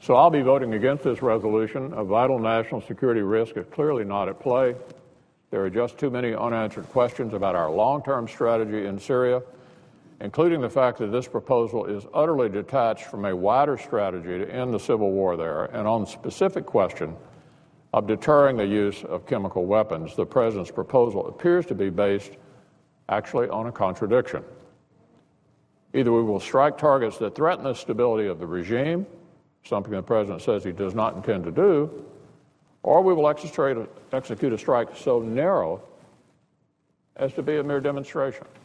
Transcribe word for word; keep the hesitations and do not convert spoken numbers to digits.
So I'll be voting against this resolution. A vital national security risk is clearly not at play. There are just too many unanswered questions about our long-term strategy in Syria, including the fact that this proposal is utterly detached from a wider strategy to end the civil war there. And on the specific question of deterring the use of chemical weapons, the President's proposal appears to be based actually on a contradiction. Either we will strike targets that threaten the stability of the regime, something the President says he does not intend to do, or we will execute a strike so narrow as to be a mere demonstration.